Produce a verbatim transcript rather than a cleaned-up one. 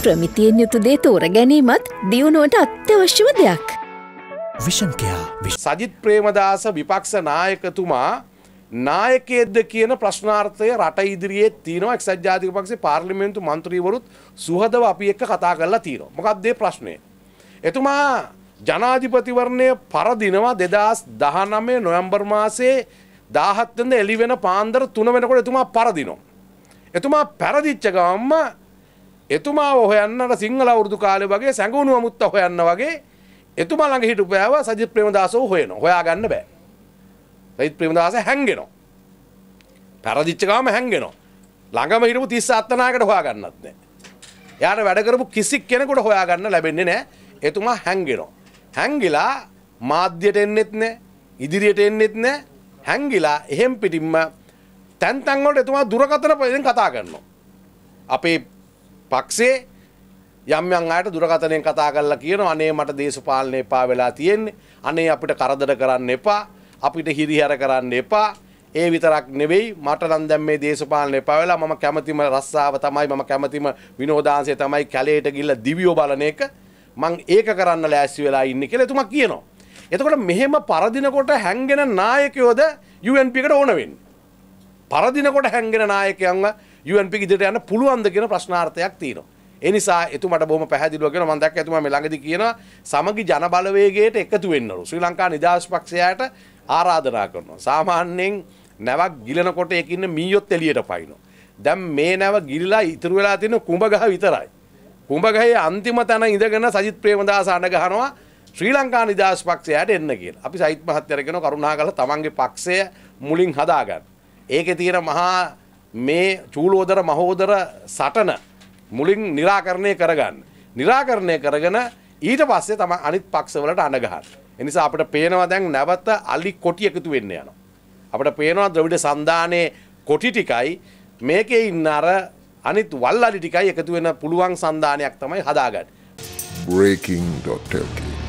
ප්‍රමිතියෙන් යුතු දේ තෝර ගැනීමත් දියුණුවට අත්‍යවශ්‍යම දෙයක්. විෂන් කෙයා සජිත් ප්‍රේමදාස විපක්ෂ නායකතුමා නායකයෙක්ද කියන ප්‍රශ්නාර්ථය රට ඉදිරියේ තියෙනවා. එක්සත් ජාතික පක්ෂේ පාර්ලිමේන්තු මන්ත්‍රීවරුත් සුහදව අපි එක්ක කතා කරලා තියෙනවා. මොකක්ද මේ ප්‍රශ්නේ? එතුමා ජනාධිපතිවරණය පරදිනවා දෙදාස් දහනවය නොවැම්බර් මාසයේ දාහත් වෙනිදා එළි වෙන පාන්දර තුන වෙනකොට එතුමා පරදිනවා. එතුමා පරදිච්ච ගමන්ම එතුමාව හොයන්නට සිංහල අවුරුදු කාලේ වගේ සැඟවුණු අමුත්ත හොයන්න වගේ එතුමා ළඟ හිටපු පෑව සජිත් ප්‍රේමදාසව හොයනවා. හොයාගන්න බෑ. සජිත් ප්‍රේමදාස හැංගෙනවා. පරදිච්ච ගමන් හැංගෙනවා. ළඟම හිටපු තිස් අත්තනායකට හොයාගන්නත් නෑ. එයාට වැඩ කරපු කිසි කෙනෙකුට හොයාගන්න ලැබෙන්නේ නෑ. එතුමා හැංගෙනවා. හැංගිලා මාධ්‍යයට එන්නෙත් නෑ. ඉදිරියට එන්නෙත් නෑ. හැංගිලා එහෙම් පිටින්ම තැන් තැන් වලට එතුමා දුරකථන පෙරෙන් කතා කරනවා. අපේ පක්ෂේ යම් යම් අයට දුරකථනයෙන් කතා කරලා කියනවා අනේ මට දේශපාලනේ එපා වෙලා තියෙන්නේ. අනේ අපිට කරදර කරන්න එපා. අපිට හිරිහැර කරන්න එපා. ඒ විතරක් නෙවෙයි මට නම් දැන් මේ දේශපාලනේ එපා වෙලා මම කැමතිම රස්සාව තමයි මම කැමතිම විනෝදාංශය තමයි කැලේට ගිහිල්ලා දිවියෝ බලන එක. මං ඒක කරන්න ලෑස්ති වෙලා ඉන්නේ කියලා එතුමා කියනවා. එතකොට මෙහෙම පරදිනකොට හැංගෙන නායකයෝද යූ එන් පී එකට ඕන වෙන්නේ. පරදිනකොට හැංගෙන නායකයන්ව යූ එන් පී ඉදිරියට යන්න පුළුවන්ද කියන ප්‍රශ්නාර්ථයක් තියෙනවා. ඒ නිසා එතුමාට බොහොම පැහැදිලිව කියනවා මම දැක්ක එතුමා මේ ළඟදී කියනවා සමගි ජන බලවේගයට එකතු වෙන්නලු. ශ්‍රී ලංකා නිදහස් පක්ෂයට ආරාධනා කරනවා. සාමාන්‍යයෙන් නැවක් ගිලනකොට ඒකින්න මීයොත් එළියට පයින්නවා. දැන් මේ නැව ගිලිලා ඉතුරු වෙලා තියෙන කුඹගහ විතරයි. කුඹගහේ අන්තිම තැන ඉඳගෙන සජිත් ප්‍රේමදාස අඬ ගහනවා ශ්‍රී ලංකා නිදහස් පක්ෂයට එන්න කියලා. අපි සජිත් මහත්තයාට කියනවා කරුණාකරලා තමන්ගේ පක්ෂය මුලින් හදාගන්න. ඒකේ තියෙන මහා මේ චූලෝදර මහෝදර සටන මුලින් निराකරණය කරගන්න. निराකරණය කරගෙන ඊට පස්සේ තමයි අනිත් පක්ෂවලට අඬ ගහන්න. ඒ නිසා අපිට පේනවා දැන් නැවත අලි කොටි එකතු වෙන්න යනවා. අපිට පේනවා ද්‍රවිඩ සන්දානයේ කොටි ටිකයි මේකේ ඉන්න අර අනිත් වල්ලාලි ටිකයි එකතු වෙන පුළුවන් සන්දානයක් තමයි හදාගන්නේ. breaking dot l k